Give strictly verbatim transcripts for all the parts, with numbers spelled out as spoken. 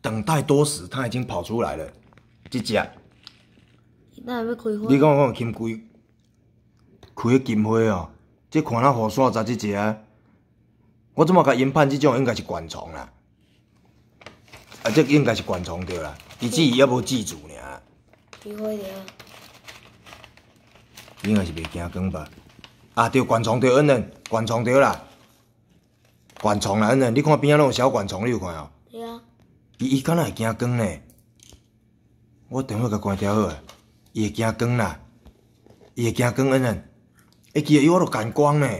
等待多时，它已经跑出来了。这只， 那要开花？ 你讲我金龟，开个金花哦，这看那雨伞杂这只啊，我怎么甲研判这种应该是灌虫啦？啊，这应该是灌虫对啦，伊只是还无记住尔。 开花了。 应该是袂惊光吧？啊，对，灌虫对，恩恩，灌虫对啦，灌虫啦，恩恩，你看边仔拢有小灌虫，你有看哦？ 对啊。 伊伊敢若会惊光呢？我电话甲关掉好啊，伊会惊光啦，伊会惊光，恩恩，会记得伊我都干光呢。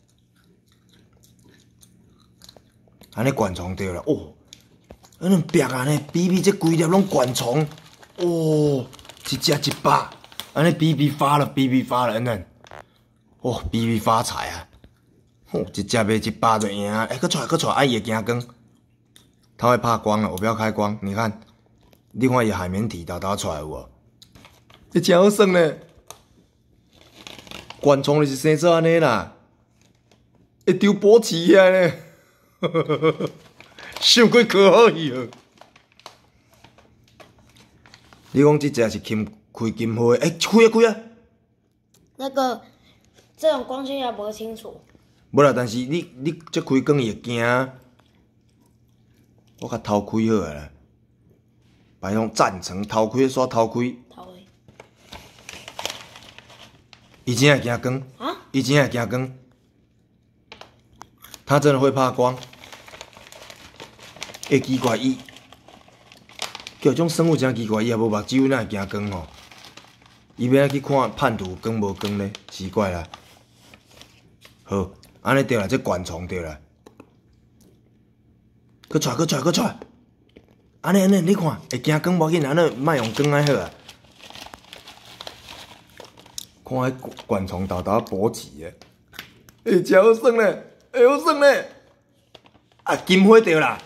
安尼灌虫对啦，哦，恩恩白安尼，比比这规粒拢灌虫，哦，一只一百。安尼比比发了，比比发了，恩恩，哦，比比发财啊！哦，一只卖一百就赢啊！哎，搁出来，搁出来，哎，也惊光，它会怕光了，我不要开光。你看，你看伊海绵体豆豆出来有无？这真好耍呢！灌虫就是生做安尼啦，会丢波起起来呢，想过可好去哦！你讲这只是金？开金花，哎、欸，开啊开啊！ 那个这种光线要不清楚。 无啦，但是你你这开光伊会惊，我甲偷开好啊啦。白用赞成偷开煞偷开。 偷的。 伊真会惊光。 啊？ 伊真会惊光。他真的会怕光。会奇怪伊，叫种生物真奇怪，伊也无目睭，哪会惊光吼？伊要安去看判图光无光呢？奇怪啦！好，安尼对啦，这灌虫对啦。搁出来，搁出来，搁出来！安尼安尼，你看会惊光无要紧，安尼莫用光安好啊。看迄灌虫豆豆勃起诶，哎，真好耍呢，会好耍呢！啊，金花对啦，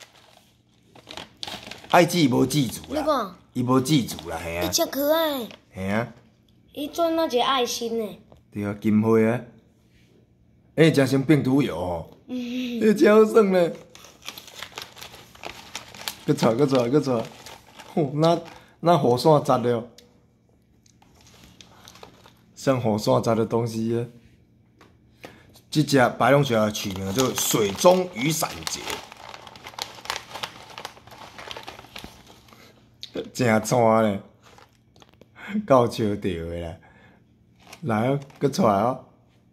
爱记无记住啦。 你看， 伊无记住啦，嘿啊。 伊真可爱。 嘿啊。 伊做那一个爱心呢。 对啊，金花啊。哎，真像病毒药吼。嗯。哎，真好耍呢。搁出来，搁出来，搁出来。吼，那那雨伞砸了，像雨伞砸的东西啊。这只白龙雪取名叫水中雨伞节。真惨咧，够笑着的啦！来哦，搁出来哦，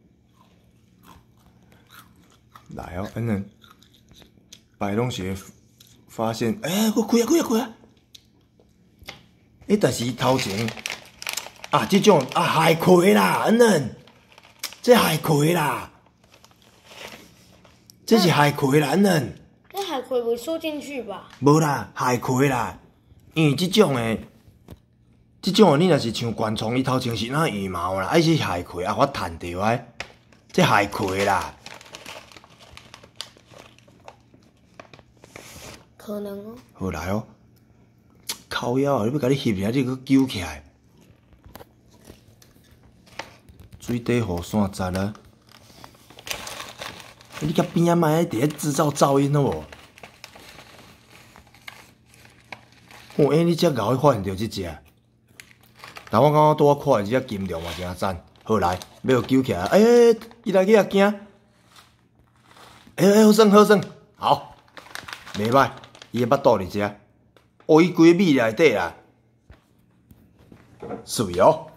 来哦，恩恩，白龙雪发现，哎、欸，我开啊开啊开啊！哎、欸，但是头前啊，这种啊海葵啦，恩恩，这海葵啦，这是海葵啦，恩恩。 那海葵不会缩进去吧？ 无啦，海葵啦。因为即种诶，即种诶，你若是像灌虫，伊头前是那羽毛啦，还是海葵啊？我趁着诶，这海葵啦， 可能哦。 好来哦，靠腰啊！你要甲你翕尔，你搁揪起来，水底雨伞砸啊！你甲边仔莫伫咧制造噪音好无？哦，哎，你遮后尾发现着即只，但我感觉拄我看的即只金龙嘛真赞。好来，要救起来，哎、欸，伊来去也惊，哎、欸、哎，好耍好耍，好，袂歹，伊的腹肚伫遮，哦，伊规个米内底啦，水哦。